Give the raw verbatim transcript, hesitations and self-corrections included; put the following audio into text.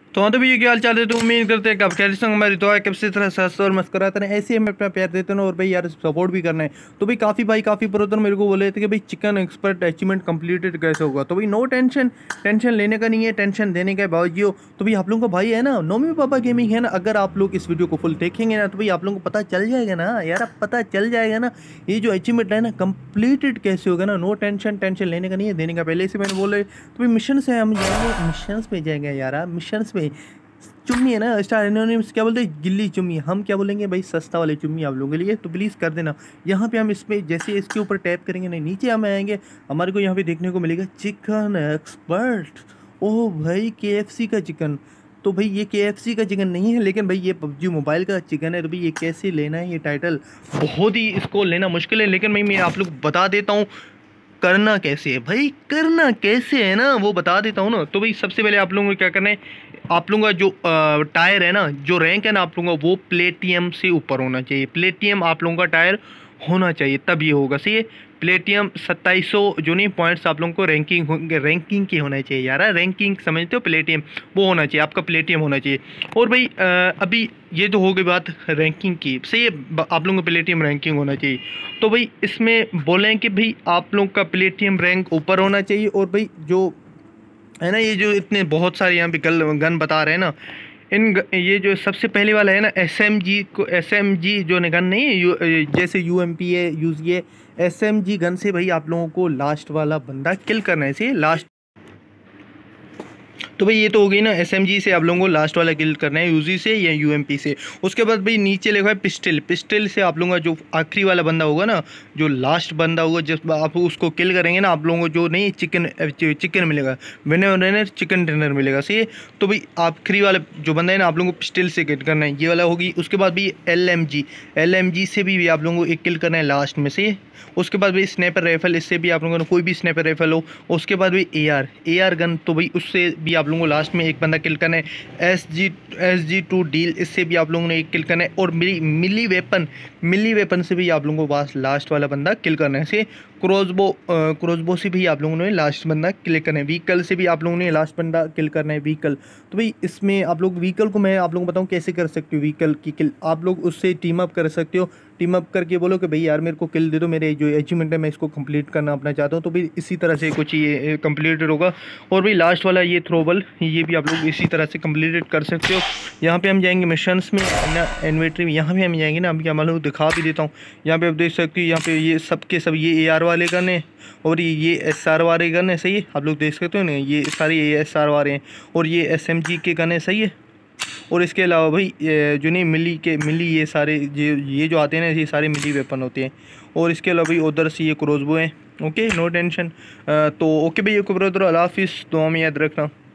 तो हाँ तो भैया क्या हाल चाल है। तो उम्मीद करते हैं कि आप कैसे संग हमारी दुआ है कब से तरह सस्ता और मस्करा तरह ऐसे ही हमें अपना प्यार देते हैं और भाई यार सपोर्ट भी करना है। तो भाई काफ़ी भाई काफ़ी ब्रदर मेरे को बोले थे कि भाई चिकन एक्सपर्ट अचीवमेंट कंप्लीटेड कैसे होगा। तो भाई नो टेंशन, टेंशन लेने का नहीं है, टेंशन देने का बावजूद। तो भाई आप लोगों का भाई है ना नोमी पापा गेमिंग है ना, अगर आप लोग इस वीडियो को फुल देखेंगे ना तो भाई आप लोगों को पता चल जाएगा ना यार, अब पता चल जाएगा ना ये जो अचीवमेंट है ना कंप्लीटेड कैसे होगा ना। नो टेंशन, टेंशन लेने का नहीं है, देने का पहले से मैंने बोले। तो भाई मिशन से हम जाएंगे, मिशन पे जाएंगे यार, मिशन पे चुम्मी है ना स्टार एनोनिम्स क्या बोलते हैं, गिल्ली चुम्मी, हम क्या बोलेंगे भाई सस्ता वाली चुम्मी आप लोगों के लिए। तो प्लीज़ कर देना। यहाँ पे हम इसमें जैसे इसके ऊपर टैप करेंगे नहीं नीचे हम आएंगे, हमारे को यहाँ पे देखने को मिलेगा चिकन एक्सपर्ट। ओह भाई के एफ सी का चिकन। तो भाई ये के एफ सी का चिकन नहीं है, लेकिन भाई ये पबजी मोबाइल का चिकन है। तो भाई ये कैसे लेना है, ये टाइटल बहुत ही इसको लेना मुश्किल है, लेकिन भाई मैं आप लोग बता देता हूँ करना कैसे है। भाई करना कैसे है ना वो बता देता हूँ ना। तो भाई सबसे पहले आप लोगों को क्या करना है, आप लोगों का जो अ, टायर है ना, जो रैंक है ना आप लोगों का वो प्लेटियम से ऊपर होना चाहिए। प्लेटियम आप लोगों का टायर होना चाहिए तब ये होगा। सही है, प्लेटियम सत्ताईस सौ जो नहीं पॉइंट्स आप लोगों को रैंकिंग रैंकिंग की होना चाहिए यार, रैंकिंग समझते हो, प्लेटियम वो होना चाहिए, आपका प्लेटियम होना चाहिए। और भाई अ, अभी ये तो हो गई बात रैंकिंग की। सही है, ब- आप लोगों का प्लेटियम रैंकिंग होना चाहिए। तो भाई इसमें बोलें कि भाई आप लोग का प्लेटियम रैंक ऊपर होना चाहिए। और भाई जो है ना ये जो इतने बहुत सारे यहाँ पे गल गन बता रहे हैं ना, इन ग, ये जो सबसे पहले वाला है ना एस एम जी को, एस एम जी जो गन नहीं है यू, जैसे यू एम पी है यूज़, ये एस एम जी गन से भाई आप लोगों को लास्ट वाला बंदा किल करना है। इसे लास्ट, तो भाई ये तो हो गई ना एसएमजी से आप लोगों को लास्ट वाला किल करना है, यूजी से या यूएमपी से। उसके बाद भाई नीचे लिखा है पिस्टल, पिस्टल से आप लोगों का जो आखिरी वाला बंदा होगा ना, जो लास्ट बंदा होगा जब आप उसको किल करेंगे ना, आप लोगों को जो नहीं चिकन चिकन मिलेगा, विनर चिकन डिनर मिलेगा। सही है, तो भाई आखिरी वाला जो बंदा है ना आप लोगों को पिस्टल से किल करना है, ये वाला होगी। उसके बाद भी L M G, L M G से भी आप लोगों को एक किल करना है लास्ट में से। उसके बाद भाई स्नैपर राइफल, इससे भी आप लोगों ने कोई भी स्नैपर राइफल हो। उसके बाद भाई A R, A R gun, तो भाई उससे भी आप लोगों को लास्ट में एक बंदा किल करना है। S G S G two deal, इससे भी आप लोगों ने एक किल करना है। और मिली मिली वेपन, मिली वेपन से भी आप लोगों को पास लास्ट वाला बंदा किल करना है। से क्रॉसबो, क्रॉसबो से भी आप लोगों ने लास्ट बंदा किल करना है। व्हीकल से भी आप लोगों ने लास्ट बंदा किल करना है, व्हीकल। तो भाई इसमें आप लोग व्हीकल को मैं आप लोगों को बताऊँ कैसे कर सकते हो व्हीकल की किल। आप लोग उससे टीम अप कर सकते हो, टीम अप करके बोलो कि भाई यार मेरे को किल दे दो, मेरे जो अचीवमेंट है मैं इसको कंप्लीट करना अपना चाहता हूँ। तो भाई इसी तरह से कुछ ये कंप्लीटेड होगा। और भाई लास्ट वाला ये थ्रोबल, ये भी आप लोग इसी तरह से कंप्लीटेड कर सकते हो। यहाँ पे हम जाएंगे मिशंस में ना, इन्वेंटरी में यहाँ पे हम जाएंगे ना। अभी क्या मालूम दिखा भी देता हूँ। यहाँ पे आप देख सकते हो, यहाँ पे ये सब के सब ये ए आर वाले गन है और ये ये एस आर वाले गन है। सही है, आप लोग देख सकते हो ना, ये सारे ए एस आर वाले हैं और ये एस एम जी के गन है। सही है, और इसके अलावा भाई जो नहीं मिली के मिली ये सारे ये ये जो आते हैं ना ये सारे मिली वेपन होते हैं। और इसके अलावा भाई उधर से ये क्रॉसबो है। Okay no tension. तो ओके भाई, ओके ब्रदर, अल्लाह हाफिज़, दुआ में याद रखना।